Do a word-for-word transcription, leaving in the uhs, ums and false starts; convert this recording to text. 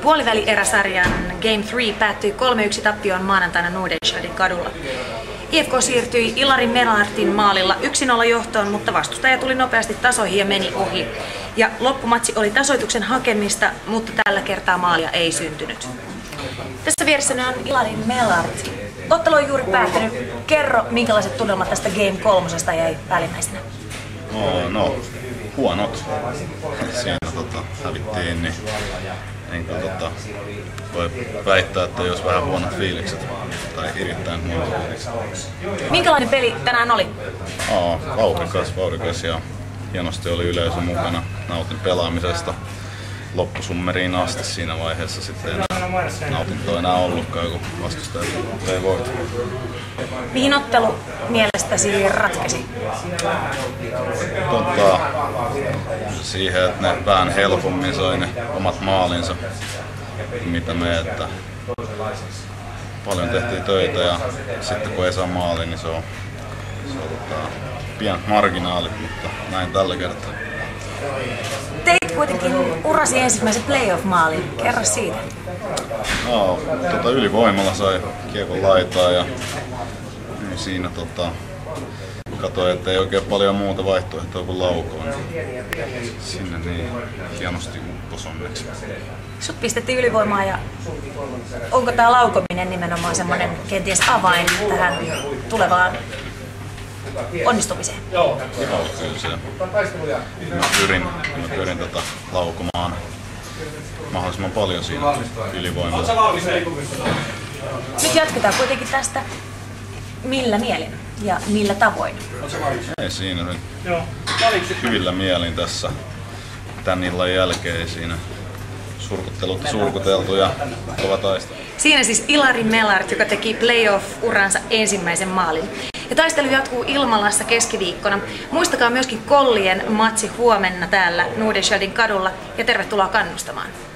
Puolivälieräsarjan Game kolme päättyi kolme yksi tappioon maanantaina Nordenskiöldin kadulla. I F K siirtyi Ilari Melartin maalilla yksi nolla johtoon, mutta vastustaja tuli nopeasti tasoihin ja meni ohi. Ja loppumatsi oli tasoituksen hakemista, mutta tällä kertaa maalia ei syntynyt. Tässä vieressäni on Ilari Melart. Ottelu on juuri päättynyt. Kerro, minkälaiset tunnelmat tästä Game kolmosesta jäi päällimmäisenä? No, no huonot. Siinä tota, hävittiin, niin, niin kuin, tota, voi väittää, että jos vähän huonot fiilikset tai erittäin huonot fiilikset. Minkälainen peli tänään oli? Aa, vauhdikas, vauhdikas ja hienosti oli yleisö mukana. Nautin pelaamisesta loppusummeriin asti siinä vaiheessa. Sitten ei enää nautintoa enää ollutkaan, kun vastustaja ei voita. Mihin ottelu mielestäsi ratkesi? Tota, siihen, että ne vähän helpommin sai ne omat maalinsa, mitä me, että paljon tehtiin töitä ja sitten kun ei saa maaliin, niin se on, se on tota, pienet marginaalit, mutta näin tällä kertaa. Teit kuitenkin urasi ensimmäisen playoff-maalin. Kerro siitä. No, tota, ylivoimalla sai kiekon laitaa ja niin siinä tota, katsoin, että ei oikein paljon muuta vaihtoehtoa kuin laukoon. Niin sinne niin hienosti uppos onneksi. Sut pistettiin ylivoimaa ja onko tää laukominen nimenomaan semmonen kenties avain tähän tulevaan onnistumiseen? Joo, kyllä se. Mä pyrin, mä pyrin tota laukomaan mahdollisimman paljon siinä ylivoimalla. Nyt jatketaan kuitenkin tästä. Millä mielin ja millä tavoin? Ei siinä nyt hyvillä mielin tässä tän illan jälkeen siinä surkuttelut surkuteltu ja kova taistelu. Siinä siis Ilari Melart, joka teki playoff-uransa ensimmäisen maalin. Ja taistelu jatkuu Ilmalassa keskiviikkona. Muistakaa myöskin Kollien matsi huomenna täällä Nordenskiöldin kadulla ja tervetuloa kannustamaan.